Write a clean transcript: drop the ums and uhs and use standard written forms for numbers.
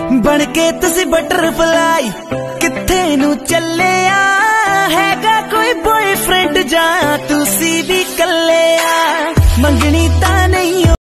बन के तुसी बटरफ्लाई किथे नू चले हैगा कोई बॉयफ्रेंड जा तुसी भी कल्ले मंगनी ता नहीं।